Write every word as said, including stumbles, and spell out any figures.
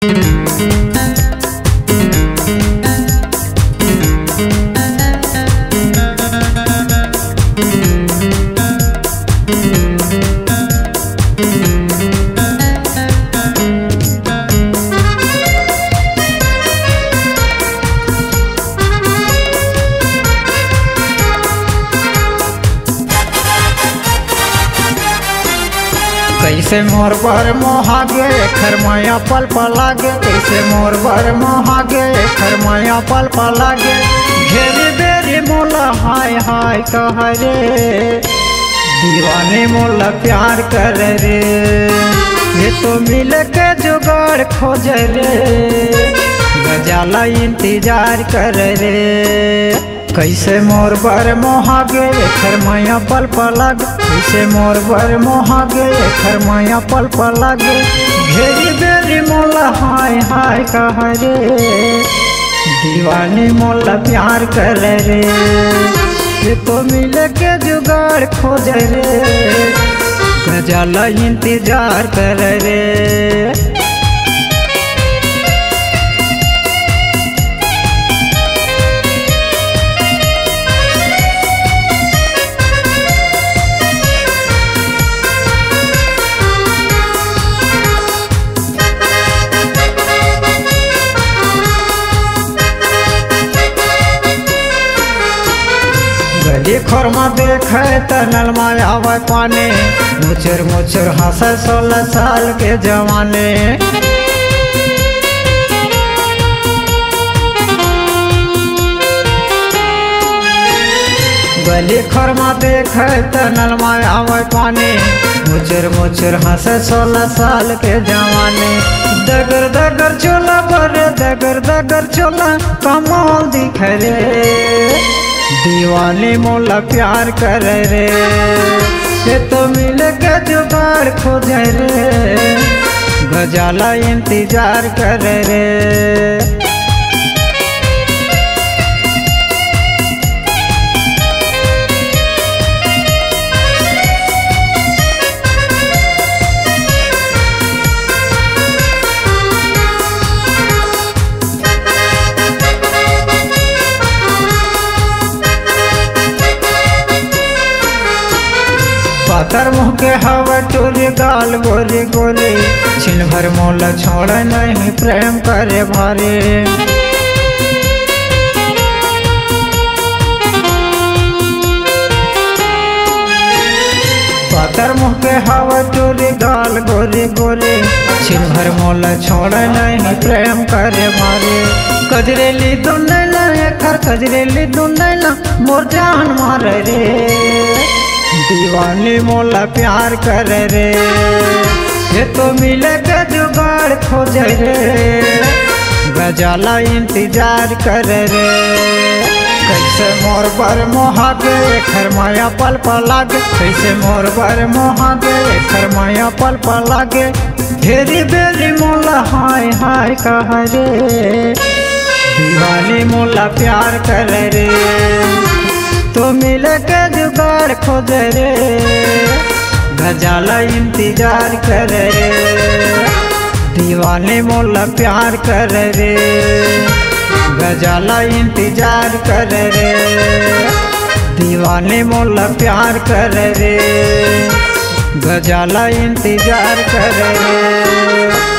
कैसे मोर बर मोहागे खरमाया पल पलागे, कैसे मोर बर मोहागे खरमाया पल पलागे। घेरी बेरी मोला हाय हाय कह रे, दीवाने मोला प्यार कर रे। ये तो मिल के जुगाड़ खोज रे, गजाला इंतजार कर रे। कैसे मोर बर मोहागे खरमाया पल पलागे, कैसे मोर बर मोहागे खरमाया पल पलागे। घेरी बेरी मोला हाय हाय कह रे, दीवानी मोला प्यार कर रे। ये तो मिल के जुगाड़ खोज रे, गजाला इंतजार कर रे। गली खोरमा देखे त नल में आवे पानी, मुचर मुचर हंसे सोलह साल के जवाने। गली खोरमा देखे त नल में आवे पानी, मुचर मुचर हंसे सोलह साल के जवाने। दगर दगर चोला बरे दगर दगर चोला कमाल दिख रे, दीवाने मोला प्यार कर रे। ये तो मिल के जुगाड़ खोज रे, गजाला इंतजार कर रे। पातर मुँह के हवा टोरी गाल गोरी गोरी, छिन भर मोला छोड़ नहीं प्रेम करे भारे। पातर मुँह के हवा टोरी गाल गोरी गोरी, छिन भर मोला छोड़ नहीं प्रेम करे भारे। कजरेली दुनैला खर कजरेली दुनैला मोर जान मार रे, दीवानी मोला प्यार कर रे। ये तो मिल के जुगाड़ खोज रे, गजाला इंतजार कर रे। कैसे मोर बर मोहागे खरमाया पल पलागे, कैसे मोर बर मोहागे खरमाया पल पलागे। घेरी बेरी मोला हाय हाय कह रे, दीवानी मोला प्यार कर रे। तो मिल के जुगाड़ खोज रे, गजाला इंतजार कर रे। दीवाने मोला प्यार कर रे, गजाला इंतजार कर रे। दीवाने मोला प्यार कर रे, गजाला इंतजार कर रे।